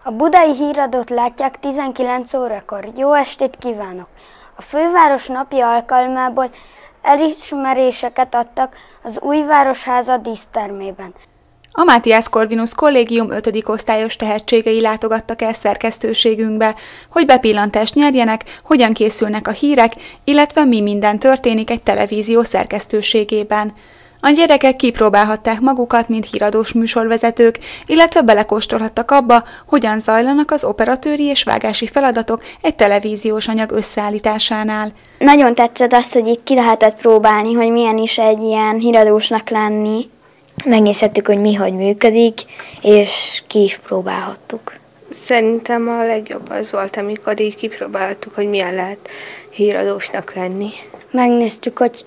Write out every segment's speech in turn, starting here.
A Budai Híradót látják 19 órakor. Jó estét kívánok! A főváros napja alkalmából elismeréseket adtak az új városháza dísztermében. A Matthias Corvinus Kollégium 5. osztályos tehetségei látogattak el szerkesztőségünkbe, hogy bepillantást nyerjenek, hogyan készülnek a hírek, illetve mi minden történik egy televízió szerkesztőségében. A gyerekek kipróbálhatták magukat, mint híradós műsorvezetők, illetve belekóstolhattak abba, hogyan zajlanak az operatőri és vágási feladatok egy televíziós anyag összeállításánál. Nagyon tetszett az, hogy itt ki lehetett próbálni, hogy milyen is egy ilyen híradósnak lenni. Megnézhettük, hogy mi hogy működik, és ki is próbálhattuk. Szerintem a legjobb az volt, amikor így kipróbáltuk, hogy milyen lehet híradósnak lenni. Megnéztük, hogy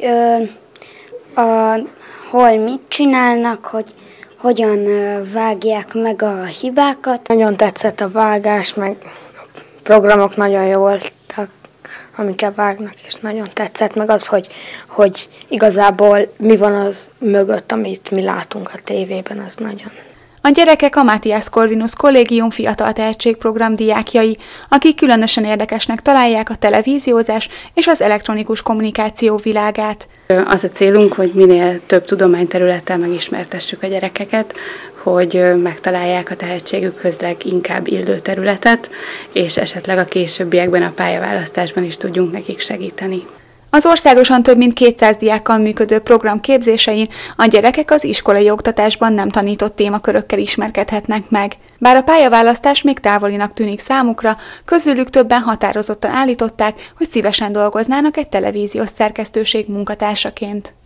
hol mit csinálnak, hogy hogyan vágják meg a hibákat. Nagyon tetszett a vágás, meg a programok nagyon jó voltak, amikkel vágnak, és nagyon tetszett meg az, hogy igazából mi van az mögött, amit mi látunk a tévében, az nagyon. A gyerekek a Matthias Corvinus Kollégium fiatal tehetségprogram diákjai, akik különösen érdekesnek találják a televíziózás és az elektronikus kommunikáció világát. Az a célunk, hogy minél több tudományterülettel megismertessük a gyerekeket, hogy megtalálják a tehetségükhöz leginkább illő területet, és esetleg a későbbiekben a pályaválasztásban is tudjunk nekik segíteni. Az országosan több mint 200 diákkal működő program képzésein a gyerekek az iskolai oktatásban nem tanított témakörökkel ismerkedhetnek meg. Bár a pályaválasztás még távolinak tűnik számukra, közülük többen határozottan állították, hogy szívesen dolgoznának egy televíziós szerkesztőség munkatársaként.